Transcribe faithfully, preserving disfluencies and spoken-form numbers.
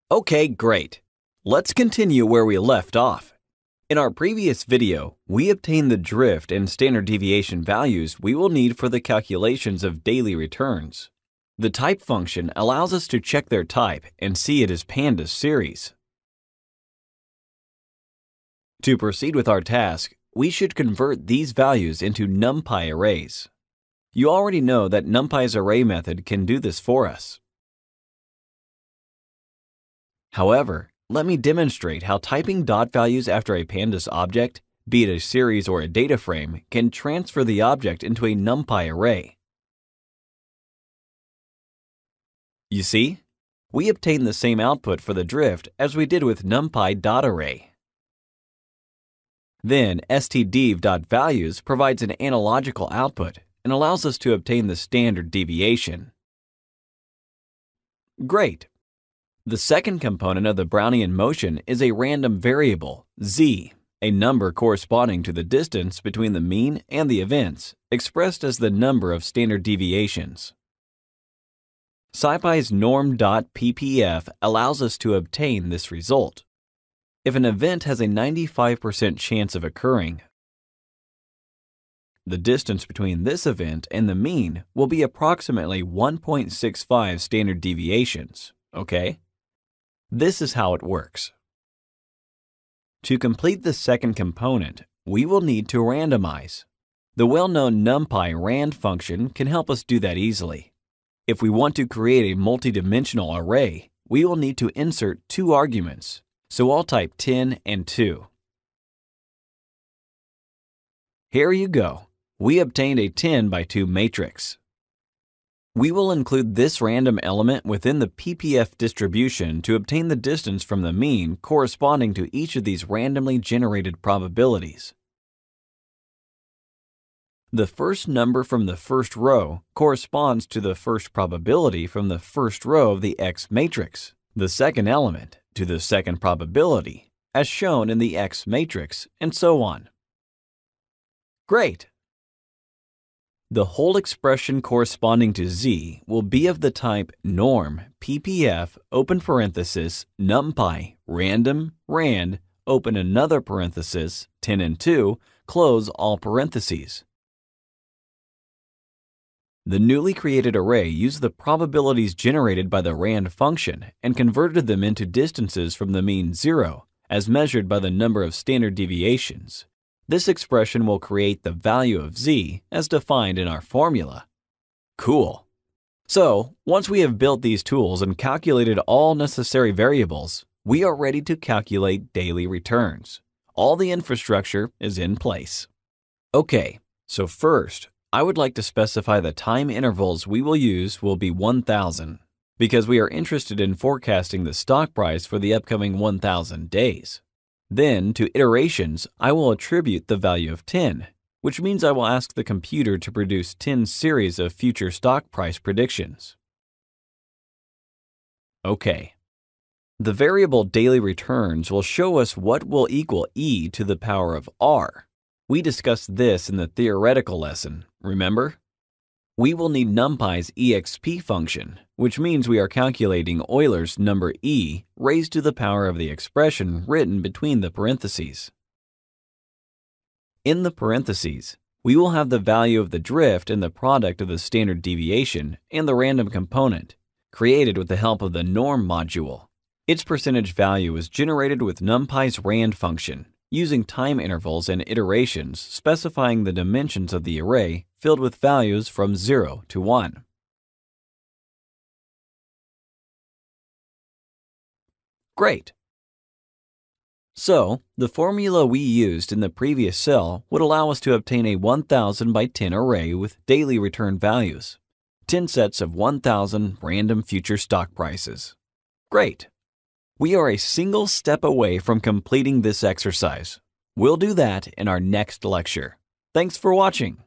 Okay, great. Let's continue where we left off. In our previous video, we obtained the drift and standard deviation values we will need for the calculations of daily returns. The type function allows us to check their type and see it as pandas series. To proceed with our task, we should convert these values into numpy arrays. You already know that numpy's array method can do this for us. However, let me demonstrate how typing dot values after a pandas object, be it a series or a data frame, can transfer the object into a numpy array. You see, we obtain the same output for the drift as we did with numpy.array. Then stdev.values provides an analogical output and allows us to obtain the standard deviation. Great! The second component of the Brownian motion is a random variable, z, a number corresponding to the distance between the mean and the events, expressed as the number of standard deviations. SciPy's norm.ppf allows us to obtain this result. If an event has a ninety-five percent chance of occurring, the distance between this event and the mean will be approximately one point six five standard deviations, okay? This is how it works. To complete the second component, we will need to randomize. The well-known numpy rand function can help us do that easily. If we want to create a multidimensional array, we will need to insert two arguments, so I'll type ten and two. Here you go. We obtained a ten by two matrix. We will include this random element within the P P F distribution to obtain the distance from the mean corresponding to each of these randomly generated probabilities. The first number from the first row corresponds to the first probability from the first row of the X matrix, the second element to the second probability, as shown in the X matrix, and so on. Great! The whole expression corresponding to z will be of the type norm ppf open parenthesis numpy random rand open another parenthesis ten and two close all parentheses. The newly created array used the probabilities generated by the rand function and converted them into distances from the mean zero as measured by the number of standard deviations. This expression will create the value of z as defined in our formula. Cool! So, once we have built these tools and calculated all necessary variables, we are ready to calculate daily returns. All the infrastructure is in place. Okay, so first, I would like to specify the time intervals we will use will be one thousand, because we are interested in forecasting the stock price for the upcoming one thousand days. Then, to iterations, I will attribute the value of ten, which means I will ask the computer to produce ten series of future stock price predictions. Okay. The variable daily returns will show us what will equal e to the power of r. We discussed this in the theoretical lesson, remember? We will need numpy's exp function, which means we are calculating Euler's number e raised to the power of the expression written between the parentheses. In the parentheses, we will have the value of the drift and the product of the standard deviation and the random component, created with the help of the norm module. Its percentage value is generated with numpy's rand function, using time intervals and iterations specifying the dimensions of the array filled with values from zero to one. Great! So, the formula we used in the previous cell would allow us to obtain a one thousand by ten array with daily return values, ten sets of one thousand random future stock prices. Great! We are a single step away from completing this exercise. We'll do that in our next lecture. Thanks for watching.